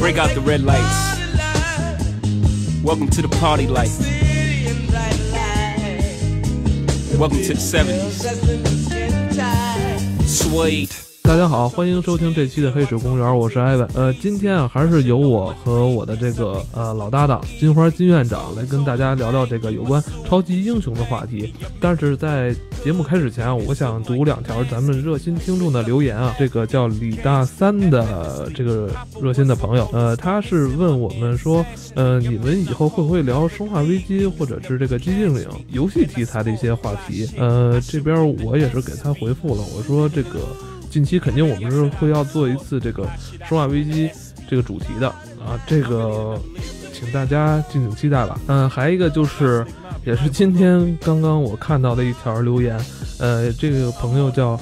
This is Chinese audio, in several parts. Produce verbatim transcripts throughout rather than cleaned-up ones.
Break out the red lights. Welcome to the party life. Welcome to the seventies. Suede. 大家好，欢迎收听这期的黑水公园，我是艾文。呃，今天啊，还是由我和我的这个呃老搭档金花金院长来跟大家聊聊这个有关超级英雄的话题。但是在节目开始前啊，我想读两条咱们热心听众的留言啊。这个叫李大三的这个热心的朋友，呃，他是问我们说，呃，你们以后会不会聊生化危机或者是这个寂静岭游戏题材的一些话题？呃，这边我也是给他回复了，我说这个。近期肯定我们是会要做一次这个生化危机这个主题的啊，这个请大家敬请期待吧。嗯，还一个就是也是今天刚刚我看到的一条留言，呃，这个朋友叫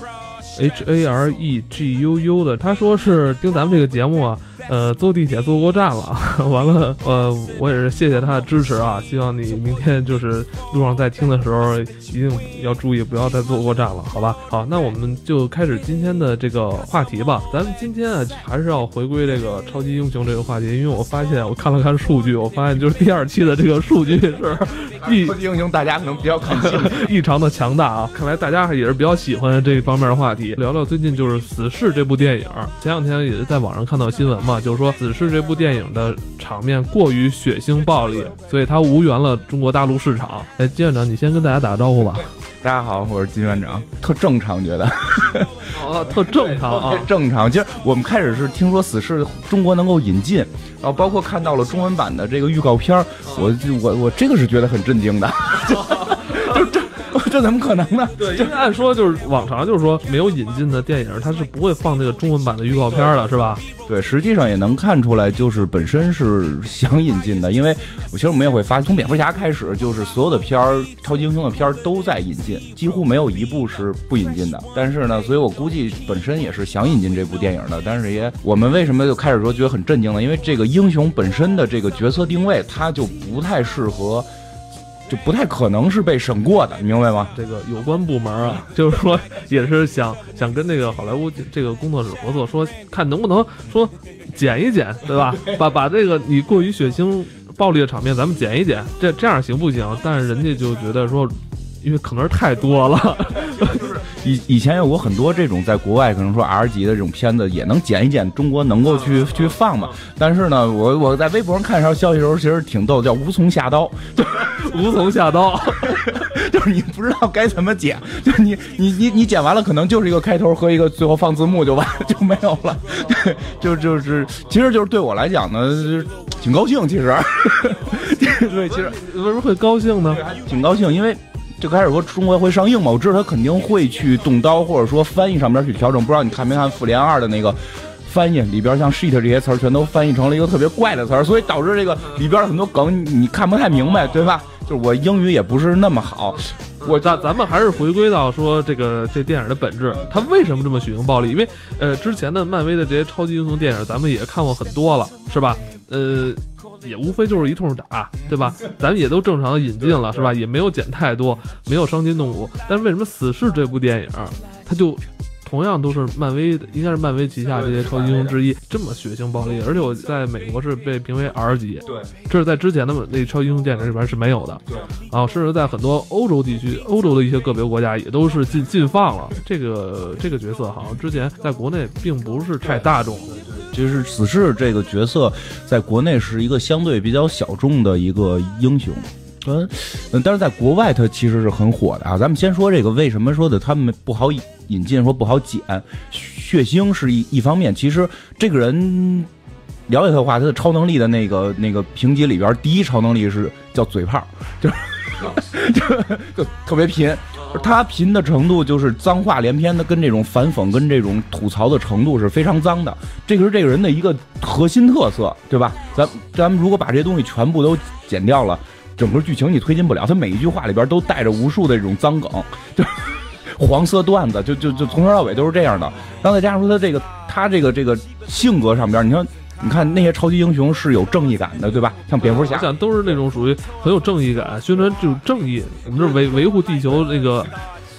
H A R E G U U 的，他说是听咱们这个节目啊，呃，坐地铁坐过站了，完了，呃，我也是谢谢他的支持啊，希望你明天就是路上在听的时候一定要注意，不要再坐过站了，好吧？好，那我们就开始今天的这个话题吧。咱们今天啊，还是要回归这个超级英雄这个话题，因为我发现我看了看数据，我发现就是第二期的这个数据是异超级英雄，大家可能比较感兴趣， 异常的强大啊！看来大家也是比较喜欢这方面的话题。聊聊最近就是《死侍》这部电影，前两天也是在网上看到新闻嘛，就是说《死侍》这部电影的场面过于血腥暴力，所以它无缘了中国大陆市场。哎，金院长，你先跟大家打个招呼吧。 大家好，我是金院长，特正常，觉得哦，特正常啊， 正常。其实我们开始是听说死侍中国能够引进，然后包括看到了中文版的这个预告片，我我我这个是觉得很震惊的，就这这怎么可能呢？ 对，因为按说就是往常就是说没有引进的电影，它是不会放这个中文版的预告片的，是吧？ 对，实际上也能看出来，就是本身是想引进的，因为其实我们也会发现，从蝙蝠侠开始，就是所有的片儿，超级英雄的片儿都在引进，几乎没有一部是不引进的。但是呢，所以我估计本身也是想引进这部电影的，但是也我们为什么就开始说觉得很震惊呢？因为这个英雄本身的这个角色定位，它就不太适合。就不太可能是被审过的，你明白吗？ 这个有关部门啊，就是说也是想想跟这个好莱坞这个工作室合作，说看能不能说减一减，对吧？把把这个你过于血腥暴力的场面咱们减一减，这这样行不行？但是人家就觉得说，因为可能是太多了。 就是以以前有过很多这种在国外可能说 R 级的这种片子，也能剪一剪，中国能够去去放嘛。但是呢，我我在微博上看这条消息的时候，其实挺逗的，叫无从下刀，就无从下刀， 就是你不知道该怎么剪，就是你你你你剪完了，可能就是一个开头和一个最后放字幕就完就没有了。对，就就是其实就是对我来讲呢，挺高兴，其实对，其实为什么会高兴呢？ 挺高兴，因为。就开始说中国会上映嘛，我知道他肯定会去动刀，或者说翻译上边去调整。不知道你看没看《复联二》的那个翻译，里边像 shit 这些词儿全都翻译成了一个特别怪的词儿，所以导致这个里边很多梗你看不太明白，对吧？就是我英语也不是那么好。 我咱咱们还是回归到说这个这电影的本质，它为什么这么血腥暴力？因为呃之前的漫威的这些超级英雄电影咱们也看过很多了，是吧？呃。也无非就是一通打，对吧？咱们也都正常的引进了，是吧？也没有剪太多，没有伤筋动骨。但是为什么《死侍》这部电影，它就同样都是漫威的，应该是漫威旗下这些超级英雄之一，这么血腥暴力？而且我在美国是被评为 R 级， 对， 这是在之前的那超级英雄电影里边是没有的， 对啊，甚至在很多欧洲地区、欧洲的一些个别国家也都是禁禁放了。这个这个角色好像之前在国内并不是太大众。 其实死侍这个角色在国内是一个相对比较小众的一个英雄，嗯，但是在国外它其实是很火的啊。咱们先说这个为什么说的他们不好引进，说不好剪，血腥是一一方面。其实这个人了解他的话，他的超能力的那个那个评级里边，第一超能力是叫嘴炮，就是就就特别贫。他贫的程度就是脏话连篇的，跟这种反讽跟这种吐槽的程度是非常脏的，这个是这个人的一个核心特色，对吧？咱咱们如果把这些东西全部都剪掉了，整个剧情你推进不了，他每一句话里边都带着无数的这种脏梗，就黄色段子，就就就从头到尾都是这样的。然后再加上说他这个他这个这个性格上边，你看你看那些超级英雄是有正义感的，对吧？像蝙蝠侠， 我想都是那种属于很有正义感，宣传这种正义，我们是维维护地球那个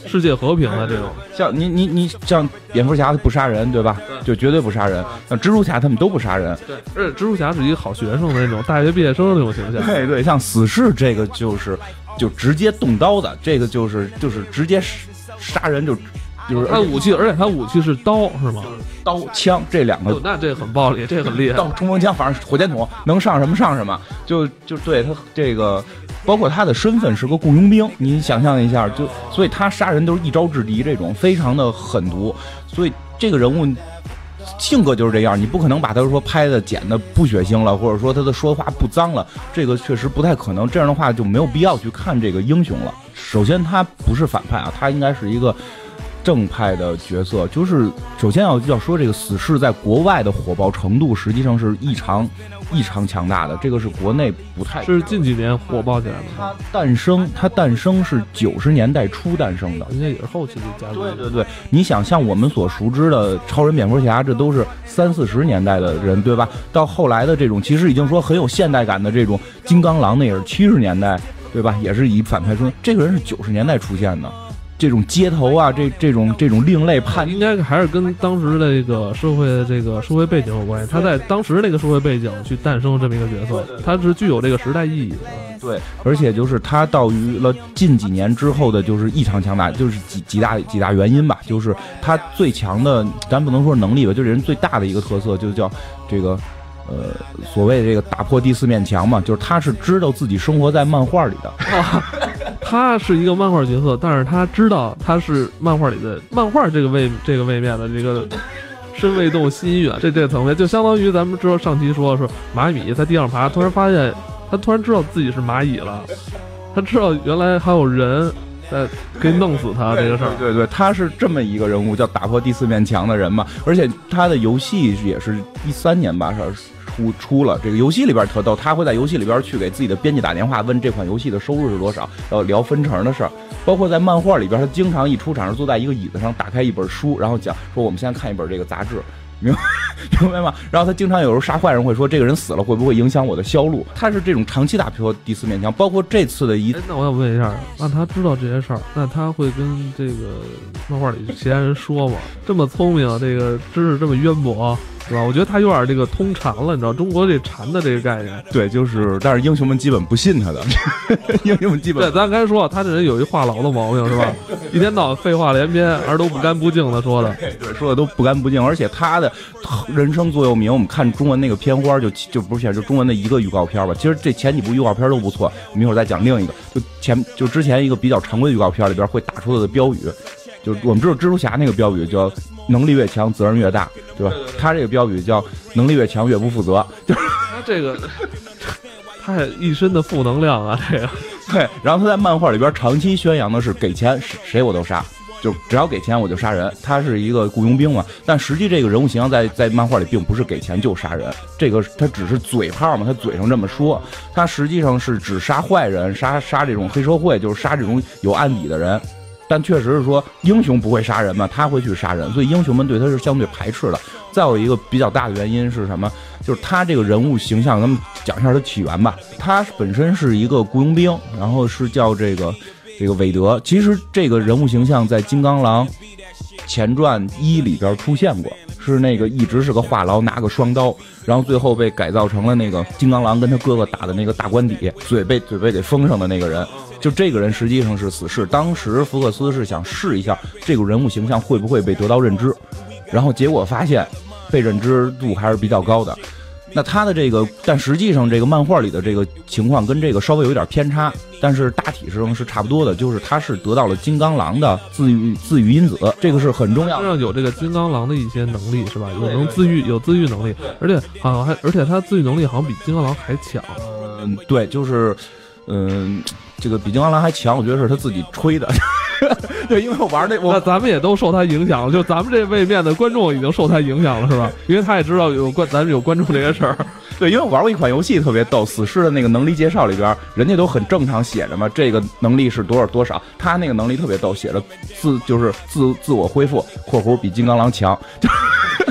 世界和平的这种。 像你你你像蝙蝠侠他不杀人对吧？就绝对不杀人。像蜘蛛侠他们都不杀人。 对，而且蜘蛛侠是一个好学生的那种大学毕业生的那种形象。 对对，像死侍这个就是就直接动刀的，这个就是就是直接杀人就。就是他武器，而且他武器是刀，是吗？ 刀枪这两个， 哦、那这很暴力，这很厉害。 刀、冲锋枪，反正火箭筒能上什么上什么，就就对他这个，包括他的身份是个雇佣兵，你想象一下，就所以他杀人都是一招制敌，这种非常的狠毒，所以这个人物性格就是这样，你不可能把他说拍的剪的不血腥了，或者说他的说话不脏了，这个确实不太可能。这样的话就没有必要去看这个英雄了。首先他不是反派啊，他应该是一个正派的角色。就是首先要要说这个死侍在国外的火爆程度实际上是异常异常强大的，这个是国内不太是近几年火爆起来的。 它诞生它诞生是九十年代初诞生的， 应该也是后期就加入。 对对对，你想像我们所熟知的超人、蝙蝠侠，这都是三四十年代的人，对吧？到后来的这种其实已经说很有现代感的这种金刚狼，那也是七十年代，对吧？也是以反派出，这个人是九十年代出现的。这种街头啊，这这种这种另类叛， 应该还是跟当时的这个社会的这个社会背景有关系。他在当时那个社会背景去诞生这么一个角色，他是具有这个时代意义的。 对，而且就是他到于了近几年之后的，就是异常强大，就是几几大几大原因吧。就是他最强的，咱不能说能力吧，就是人最大的一个特色，就叫这个。呃，所谓这个打破第四面墙嘛，就是他是知道自己生活在漫画里的。 啊，他是一个漫画角色，但是他知道他是漫画里的漫画这个位这个位面的这个身未动心远，这这个层面就相当于咱们知道上期说是蚂蚁在地上爬，突然发现他突然知道自己是蚂蚁了，他知道原来还有人在可以弄死他这个事儿。 对 对, 对，他是这么一个人物，叫打破第四面墙的人嘛。而且他的游戏也是一三年吧，是出出了这个游戏里边特逗，他会在游戏里边去给自己的编辑打电话，问这款游戏的收入是多少，然后聊分成的事儿。包括在漫画里边，他经常一出场是坐在一个椅子上，打开一本书，然后讲说我们现在看一本这个杂志。明白明白吗？然后他经常有时候杀坏人会说这个人死了会不会影响我的销路？他是这种长期打破第四面墙，包括这次的一。 那我想问一下，那他知道这些事儿，那他会跟这个漫画里其他人说吗？这么聪明，这个知识这么渊博，是吧？我觉得他有点这个通禅了，你知道中国这禅的这个概念。 对，就是，但是英雄们基本不信他的，英雄们基本对，咱刚才说他这人有一话痨的毛病，是吧？一天到晚废话连篇，而都不干不净的说的， 对，说的都不干不净，而且他的人生座右铭，我们看中文那个片花就就不是片，就中文的一个预告片吧。其实这前几部预告片都不错，我们一会儿再讲另一个。就前就之前一个比较常规的预告片里边会打出的标语。就是我们知道蜘蛛侠那个标语叫能力越强责任越大，对吧？对对对，他这个标语叫能力越强越不负责，就是他这个他一身的负能量啊，这个对。然后他在漫画里边长期宣扬的是给钱谁我都杀，就只要给钱我就杀人，他是一个雇佣兵嘛。但实际这个人物形象在在漫画里并不是给钱就杀人，这个他只是嘴炮嘛，他嘴上这么说，他实际上是只杀坏人，杀杀这种黑社会，就是杀这种有案底的人。但确实是说英雄不会杀人嘛，他会去杀人，所以英雄们对他是相对排斥的。再有一个比较大的原因是什么？就是他这个人物形象，咱们讲一下他起源吧。他本身是一个雇佣兵，然后是叫这个这个韦德。其实这个人物形象在《金刚狼前传一》里边出现过，是那个一直是个话痨，拿个双刀，然后最后被改造成了那个金刚狼跟他哥哥打的那个大官邸，嘴被嘴被给封上的那个人。就这个人实际上是死侍，当时福克斯是想试一下这个人物形象会不会被得到认知，然后结果发现被认知度还是比较高的。那他的这个，但实际上这个漫画里的这个情况跟这个稍微有点偏差，但是大体上是差不多的，就是他是得到了金刚狼的自愈自愈因子，这个是很重要的。 身上有这个金刚狼的一些能力是吧？有能自愈，有自愈能力，而且好像还，而且他自愈能力好像比金刚狼还强。 嗯，对，就是，嗯。这个比金刚狼还强，我觉得是他自己吹的。对，因为我玩那，我那咱们也都受他影响了，就咱们这位面的观众已经受他影响了，是吧？因为他也知道有关，咱们有关注这个事儿。 对，因为我玩过一款游戏特别逗，死侍的那个能力介绍里边，人家都很正常写着嘛，这个能力是多少多少，他那个能力特别逗，写着自就是自自我恢复（括弧比金刚狼强）。就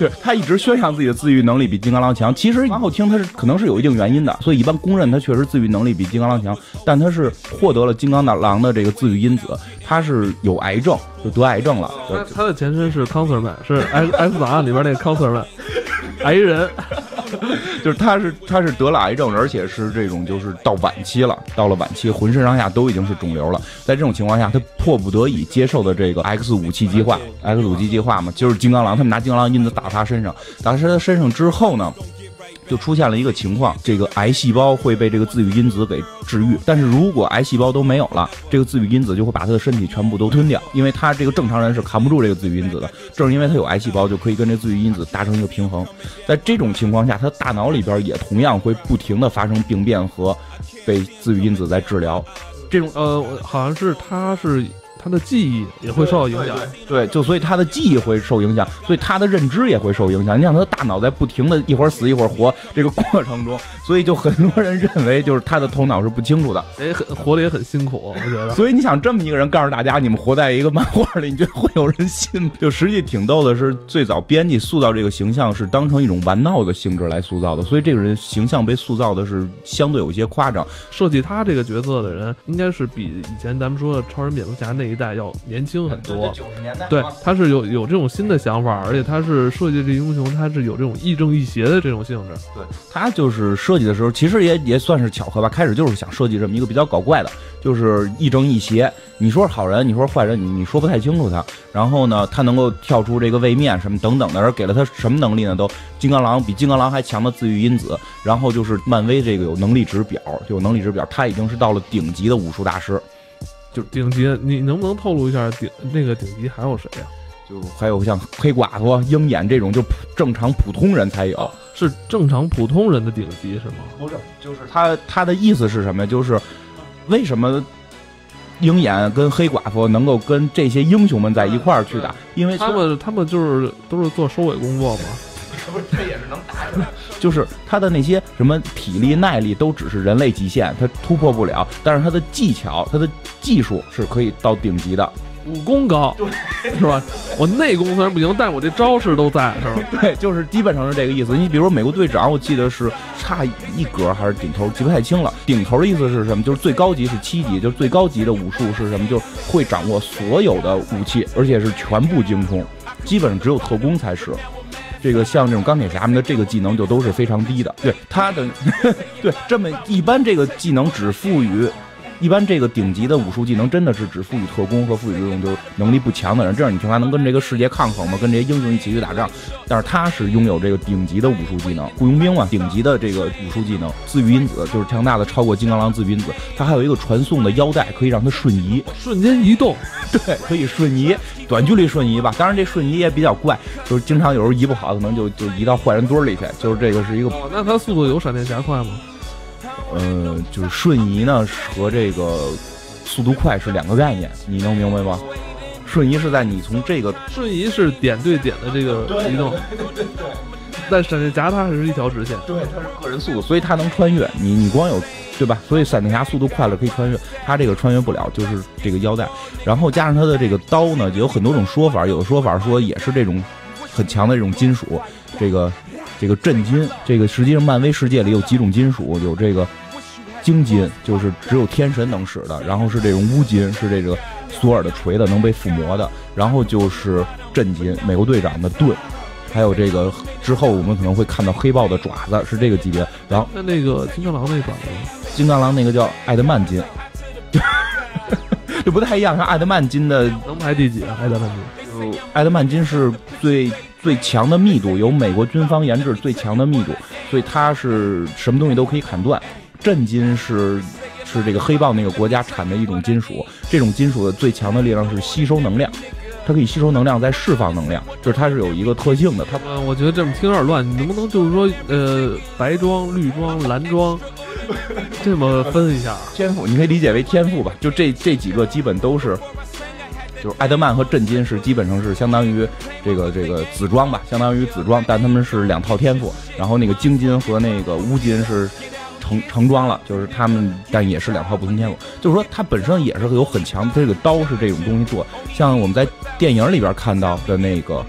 对他一直宣扬自己的自愈能力比金刚狼强，其实往后听他是可能是有一定原因的，所以一般公认他确实自愈能力比金刚狼强，但他是获得了金刚狼的这个自愈因子，他是有癌症，就得癌症了。 他他的前身是 Cancerman， 是 X X 档案里边那个 Cancerman， 癌人。 就是他是他是得了癌症，而且是这种就是到晚期了，到了晚期浑身上下都已经是肿瘤了。在这种情况下，他迫不得已接受的这个 X 武器计划 ，X 武器计划嘛，就是金刚狼，他们拿金刚狼因子打他身上，打他身上之后呢，就出现了一个情况，这个癌细胞会被这个自愈因子给治愈，但是如果癌细胞都没有了，这个自愈因子就会把他的身体全部都吞掉，因为他这个正常人是扛不住这个自愈因子的，正是因为他有癌细胞，就可以跟这自愈因子达成一个平衡。在这种情况下，他大脑里边也同样会不停的发生病变和被自愈因子在治疗。这种呃，好像是他是。他的记忆也会受到影响， 对，就所以他的记忆会受影响，所以他的认知也会受影响。你想他的大脑在不停的一会儿死一会儿活这个过程中，所以就很多人认为就是他的头脑是不清楚的， 也很活得也很辛苦，我觉得。 所以你想这么一个人告诉大家，你们活在一个漫画里，你觉得会有人信吗？就实际挺逗的是，最早编辑塑造这个形象是当成一种玩闹的性质来塑造的，所以这个人形象被塑造的是相对有一些夸张。 设计他这个角色的人，应该是比以前咱们说的超人蝙蝠侠那一代要年轻很多， 九十年代， 对，他是有有这种新的想法，而且他是设计这英雄，他是有这种亦正亦邪的这种性质。 对，他就是设计的时候，其实也也算是巧合吧。开始就是想设计这么一个比较搞怪的，就是亦正亦邪。你说是好人，你说是坏人，你你说不太清楚他。然后呢，他能够跳出这个位面什么等等的，而给了他什么能力呢？都金刚狼比金刚狼还强的自愈因子。然后就是漫威这个有能力值表，就有能力值表，他已经是到了顶级的武术大师。 就顶级，你能不能透露一下顶那个顶级还有谁呀、啊？ 就还有像黑寡妇、鹰眼这种，就正常普通人才有， 是正常普通人的顶级是吗？ 不是，就是他他的意思是什么呀？就是为什么鹰眼跟黑寡妇能够跟这些英雄们在一块儿去打？因为他们他们就是都是做收尾工作嘛。 不是，他也是能打的，就是他的那些什么体力、耐力都只是人类极限，他突破不了。但是他的技巧、他的技术是可以到顶级的， 武功高，是吧？我内功虽然不行，但是我这招式都在，是吧？ 对，就是基本上是这个意思。你比如说美国队长，我记得是差一格还是顶头，记不太清了。顶头的意思是什么？就是最高级是七级，就是最高级的武术是什么？就是会掌握所有的武器，而且是全部精通，基本上只有特工才是。这个像这种钢铁侠们的这个技能就都是非常低的，对他的对这么一般这个技能只赋予一般这个顶级的武术技能真的是只赋予特工和赋予这种就是能力不强的人，这样你听他能跟这个世界抗衡吗？跟这些英雄一起去打仗，但是他是拥有这个顶级的武术技能，雇佣兵嘛，顶级的这个武术技能，自愈因子就是强大的超过金刚狼自愈因子，他还有一个传送的腰带可以让他瞬移， 瞬间移动， 对，可以瞬移，短距离瞬移吧。当然这瞬移也比较怪，就是经常有时候移不好，可能就就移到坏人堆里去，就是这个是一个。 哦，那他速度有闪电侠快吗？ 呃，就是瞬移呢和这个速度快是两个概念，你能明白吗？瞬移是在你从这个瞬移是点对点的这个移动，但闪电侠它还是一条直线， 对，它是个人速度，所以它能穿越。你你光有对吧？所以闪电侠速度快了可以穿越，他这个穿越不了，就是这个腰带。然后加上他的这个刀呢，有很多种说法，有的说法说也是这种很强的这种金属，这个这个震金，这个实际上漫威世界里有几种金属，有这个晶金，就是只有天神能使的，然后是这种乌金，是这个索尔的锤子能被附魔的，然后就是震金，美国队长的盾。还有这个之后我们可能会看到黑豹的爪子，是这个级别。然后那那个金刚狼那爪子， 金刚狼那个叫艾德曼金，就不太一样。像艾德曼金的能排第几啊？艾德曼金， 艾德曼金是最最强的密度，由美国军方研制最强的密度，所以它是什么东西都可以砍断。震金是是这个黑豹那个国家产的一种金属，这种金属的最强的力量是吸收能量。它可以吸收能量，再释放能量，就是它是有一个特性的。它， 呃，我觉得这么听有点乱，你能不能就是说，呃，白装、绿装、蓝装，这么分一下？ 天赋，你可以理解为天赋吧。就这这几个基本都是，就是艾德曼和震金是基本上是相当于这个这个紫装吧，相当于紫装，但他们是两套天赋。然后那个晶金和那个乌金是成成装了，就是他们，但也是两套不同天赋。就是说，它本身也是有很强的，这个刀是这种东西做。像我们在电影里边看到的那个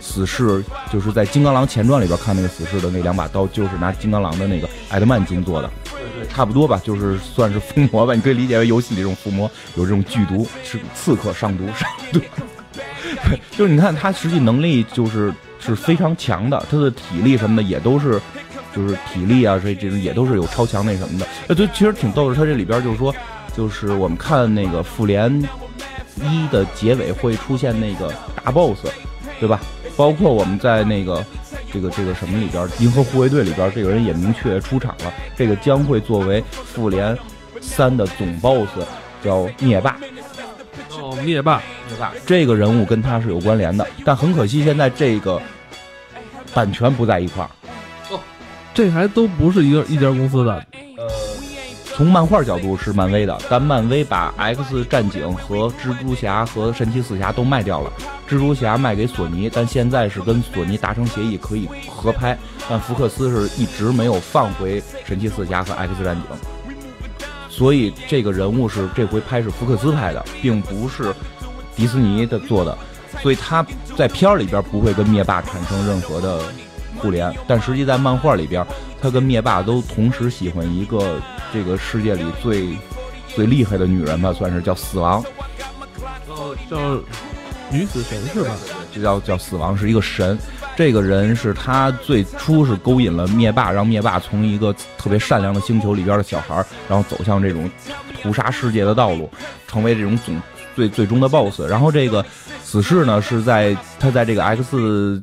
死侍就是在金刚狼前传里边看那个死侍的那两把刀，就是拿金刚狼的那个艾德曼金做的，差不多吧，就是算是附魔吧，你可以理解为游戏里这种附魔有这种剧毒，是刺客上毒上毒。就是你看他实际能力就是是非常强的，他的体力什么的也都是，就是体力啊，这这种也都是有超强那什么的。呃，对，其实挺逗的，他这里边就是说，就是我们看那个复联一的结尾会出现那个大 boss， 对吧？包括我们在那个这个这个什么里边，银河护卫队里边，这个人也明确出场了，这个将会作为复联三的总 boss， 叫灭霸。 哦，灭霸， 灭霸这个人物跟他是有关联的，但很可惜现在这个版权不在一块儿。 哦，这还都不是一个一家公司的。 呃，从漫画角度是漫威的，但漫威把 X 战警和蜘蛛侠和神奇四侠都卖掉了，蜘蛛侠卖给索尼，但现在是跟索尼达成协议可以合拍，但福克斯是一直没有放回神奇四侠和 X 战警。所以这个人物是这回拍是福克斯拍的，并不是迪士尼的做的，所以他在片儿里边不会跟灭霸产生任何的互联，但实际在漫画里边，他跟灭霸都同时喜欢一个这个世界里最最厉害的女人吧，算是叫死亡， 哦，叫女死神是吧？ 这叫叫死亡，是一个神。这个人是他最初是勾引了灭霸，让灭霸从一个特别善良的星球里边的小孩，然后走向这种屠杀世界的道路，成为这种总最最终的 boss。然后这个死侍呢，是在他在这个 X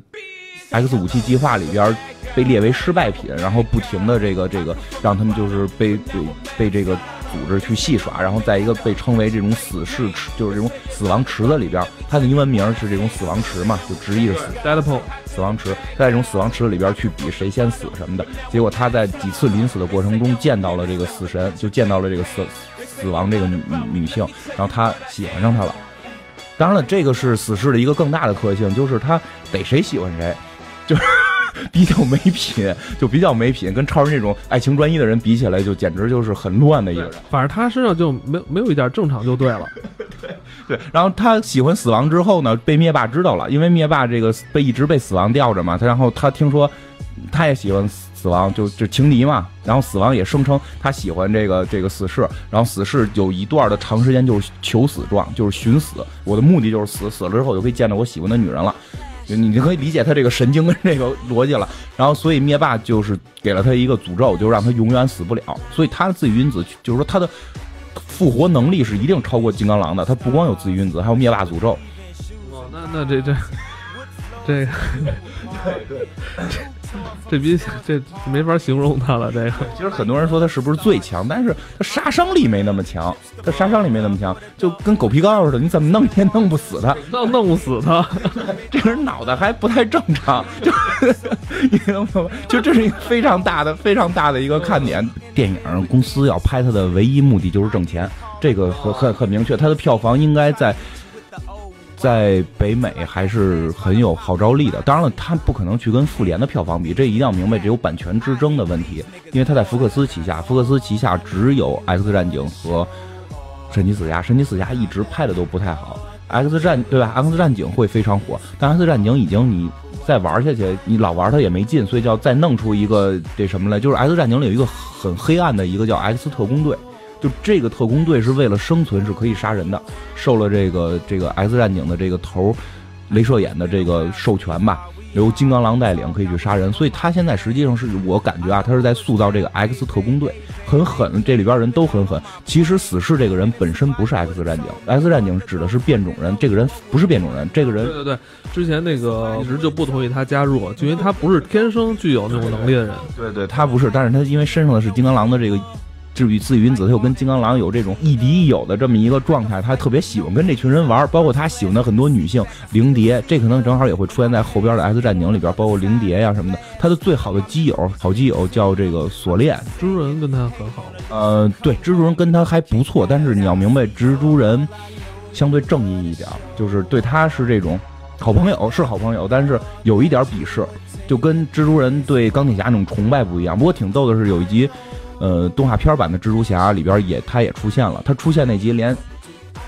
X 武器计划里边被列为失败品，然后不停的这个这个让他们就是被被被这个组织去戏耍，然后在一个被称为这种死侍池，就是这种死亡池子里边，它的英文名是这种死亡池嘛，就直译是死 Deadpool 死亡池，在这种死亡池里边去比谁先死什么的。结果他在几次临死的过程中见到了这个死神，就见到了这个死死亡这个女女性，然后他喜欢上她了。当然了，这个是死侍的一个更大的特性，就是他逮谁喜欢谁，就是比较没品，就比较没品，跟超人这种爱情专一的人比起来，就简直就是很乱的一个人。 反正他身上就没没有一点正常就对了。 对对，然后他喜欢死亡之后呢，被灭霸知道了，因为灭霸这个被一直被死亡吊着嘛，他然后他听说他也喜欢死亡，就就情敌嘛，然后死亡也声称他喜欢这个这个死侍，然后死侍有一段的长时间就是求死状，就是寻死，我的目的就是死，死了之后我就可以见到我喜欢的女人了。你就可以理解他这个神经跟这个逻辑了，然后所以灭霸就是给了他一个诅咒，就让他永远死不了。所以他的自己因子就是说他的复活能力是一定超过金刚狼的，他不光有自己因子，还有灭霸诅咒。 哦，那那这这这个对对， 这比这没法形容他了。这个其实很多人说他是不是最强，但是他杀伤力没那么强，他杀伤力没那么强，就跟狗皮膏似的，你怎么弄也弄不死他， 弄弄不死他。 这个人脑袋还不太正常，就你能明白？就这是一个非常大的、非常大的一个看点。电影公司要拍它的唯一目的就是挣钱，这个很很很明确，它的票房应该在。在北美还是很有号召力的，当然了，他不可能去跟复联的票房比，这一定要明白，只有版权之争的问题，因为他在福克斯旗下，福克斯旗下只有 X 战警和神奇四侠，神奇四侠一直拍的都不太好 ，X 战对吧 ？X 战警会非常火，但 X 战警已经你再玩下去，你老玩它也没劲，所以就要再弄出一个这什么来，就是 X 战警里有一个很黑暗的一个叫 X 特工队。就这个特工队是为了生存是可以杀人的，受了这个这个 X 战警的这个头镭射眼的这个授权吧，由金刚狼带领可以去杀人，所以他现在实际上是我感觉啊，他是在塑造这个 X 特工队，很狠，这里边人都很狠。其实死侍这个人本身不是 X 战警 ，X 战警指的是变种人，这个人不是变种人，这个人对对对，之前那个一直就不同意他加入，就因为他不是天生具有那种能力的人。 对对，他不是，但是他因为身上的是金刚狼的这个。至于自己云子，他又跟金刚狼有这种亦敌亦友的这么一个状态，他特别喜欢跟这群人玩，包括他喜欢的很多女性灵蝶，这可能正好也会出现在后边的 X 战警里边，包括灵蝶呀什么的。他的最好的基友，好基友叫这个锁链， 蜘蛛人跟他很好。 呃，对，蜘蛛人跟他还不错，但是你要明白，蜘蛛人相对正义一点，就是对他是这种好朋友，是好朋友，但是有一点鄙视，就跟蜘蛛人对钢铁侠那种崇拜不一样。不过挺逗的是，有一集。呃，动画片版的蜘蛛侠里边也他也出现了，他出现那集连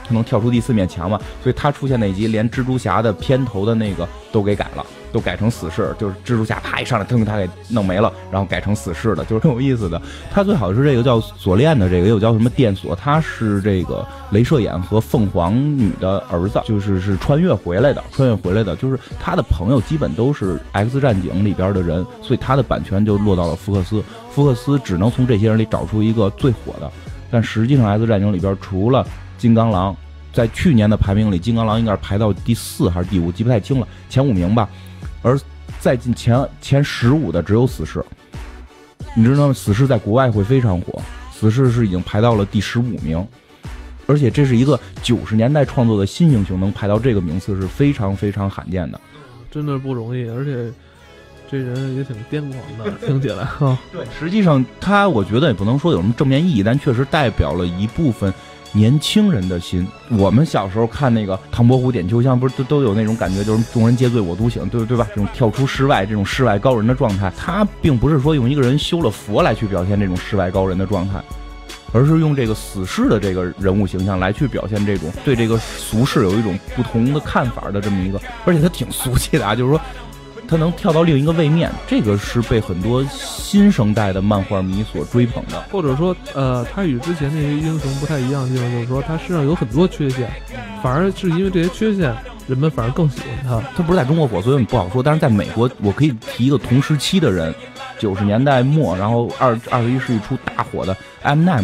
他能跳出第四面墙嘛，所以他出现那集连蜘蛛侠的片头的那个都给改了，都改成死侍，就是蜘蛛侠啪一上来腾他给弄没了，然后改成死侍的，就是很有意思的。他最好是这个叫锁链的这个，也有叫什么电锁，他是这个镭射眼和凤凰女的儿子，就是是穿越回来的，穿越回来的，就是他的朋友基本都是 X 战警里边的人，所以他的版权就落到了福克斯，福克斯只能从这些人里找出一个最火的，但实际上 X 战警里边除了金刚狼，在去年的排名里，金刚狼应该是排到第四还是第五，记不太清了，前五名吧。而再进前前十五的只有死侍，你知道吗？死侍在国外会非常火，死侍是已经排到了第十五名，而且这是一个九十年代创作的新英雄，能排到这个名次是非常非常罕见的， 真的不容易，而且这人也挺癫狂的，听起来哈。 对，实际上他我觉得也不能说有什么正面意义，但确实代表了一部分年轻人的心。我们小时候看那个唐伯虎点秋香，不是都都有那种感觉，就是众人皆醉我独醒，对对吧？这种跳出世外，这种世外高人的状态，他并不是说用一个人修了佛来去表现这种世外高人的状态，而是用这个死侍的这个人物形象来去表现这种对这个俗世有一种不同的看法的这么一个，而且他挺俗气的啊，就是说他能跳到另一个位面，这个是被很多新生代的漫画迷所追捧的。 或者说，呃，他与之前那些英雄不太一样的地方，就是说他身上有很多缺陷，反而是因为这些缺陷，人们反而更喜欢他。 他不是在中国火，所以我们不好说。但是在美国，我可以提一个同时期的人，九十年代末，然后二二十一世纪初大火的 Eminem，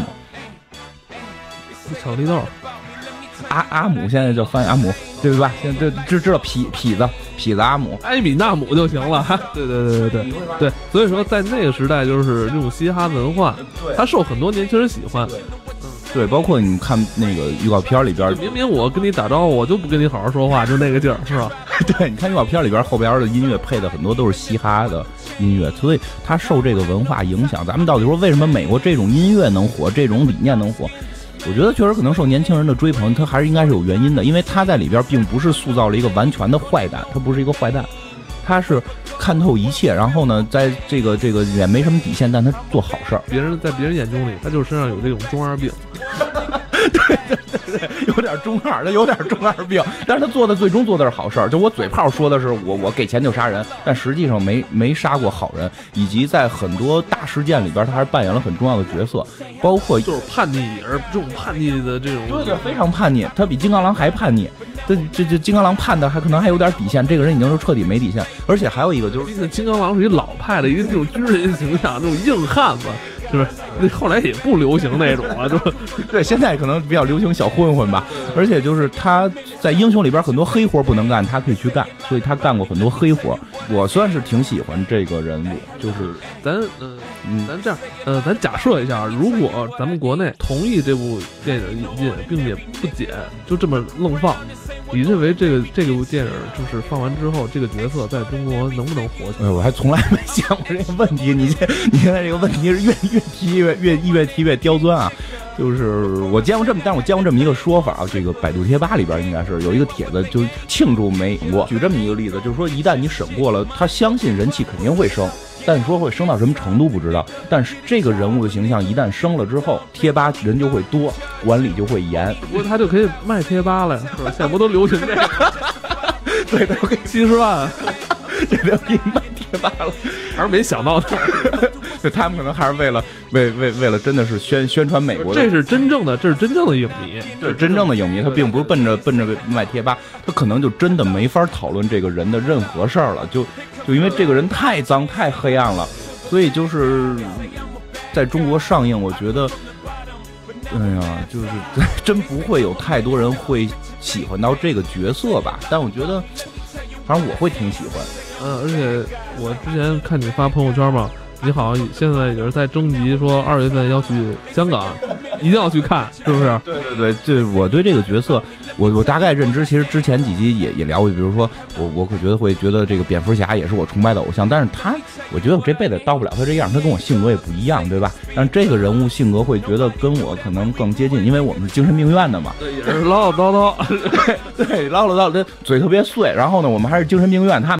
巧克力豆。 阿阿姆现在叫翻译阿姆，对吧？现在知知道痞痞子痞子阿姆， 埃米纳姆就行了。对对对对对对，所以说在那个时代，就是这种嘻哈文化，它受很多年轻人喜欢。 对，包括你们看那个预告片里边， 明明我跟你打招呼，我就不跟你好好说话，就那个劲儿，是吧？ 对，你看预告片里边后边的音乐配的很多都是嘻哈的音乐，所以它受这个文化影响。咱们到底说为什么美国这种音乐能火，这种理念能火？我觉得确实可能受年轻人的追捧，他还是应该是有原因的，因为他在里边并不是塑造了一个完全的坏蛋，他不是一个坏蛋，他是看透一切，然后呢，在这个这个也没什么底线，但他做好事儿。 别人在别人眼中里，他就是身上有这种中二病。 对对对对，有点中二，他有点中二病，但是他做的最终做的是好事儿。就我嘴炮说的是我我给钱就杀人，但实际上没没杀过好人，以及在很多大事件里边，他还是扮演了很重要的角色，包括就是叛逆，而这种叛逆的这种， 对对，非常叛逆，他比金刚狼还叛逆。这这这金刚狼叛的还可能还有点底线，这个人已经是彻底没底线。而且还有一个就是， 金刚狼是一老派的一个这种军人形象，这种硬汉子。是不是？那后来也不流行那种了，就对，现在可能比较流行小混混吧。而且就是他在英雄里边很多黑活不能干，他可以去干，所以他干过很多黑活。我算是挺喜欢这个人物，就是咱呃嗯，咱这样呃，咱假设一下，如果咱们国内同意这部电影引进，并且不剪，就这么愣放，你认为这个这部电影就是放完之后，这个角色在中国能不能火起来？ 哎，我还从来没想过这个问题。你这你现在这个问题是越越提越越越提越刁钻啊！就是我见过这么，但是我见过这么一个说法啊，这个百度贴吧里边应该是有一个帖子，就庆祝没过。举这么一个例子，就是说一旦你审过了，他相信人气肯定会升。但是说会升到什么程度不知道，但是这个人物的形象一旦升了之后，贴吧人就会多，管理就会严。 不过他就可以卖贴吧了，是吧？现在不都流行这个？ 对，他可以七十万， 这就可以卖贴吧了。 还是没想到的， 就他们可能还是为了为为为了真的是宣宣传美国的， 这是真正的，这是真正的影迷， 这是真正的影迷，他并不是奔着奔着卖贴吧，他可能就真的没法讨论这个人的任何事儿了，就就因为这个人太脏太黑暗了，所以就是在中国上映，我觉得，哎呀，就是真不会有太多人会喜欢到这个角色吧，但我觉得，反正我会挺喜欢。 嗯，而且我之前看你发朋友圈嘛，你好像现在也是在征集说二月份要去香港，一定要去看，是不是？ 对对对，对我对这个角色，我我大概认知，其实之前几集也也聊过，比如说我我可觉得会觉得这个蝙蝠侠也是我崇拜的偶像，但是他，我觉得我这辈子到不了他这样，他跟我性格也不一样，对吧？但是这个人物性格会觉得跟我可能更接近，因为我们是精神病院的嘛， 对，也是唠唠叨叨， 对对，唠唠叨叨，嘴特别碎，然后呢，我们还是精神病院，他。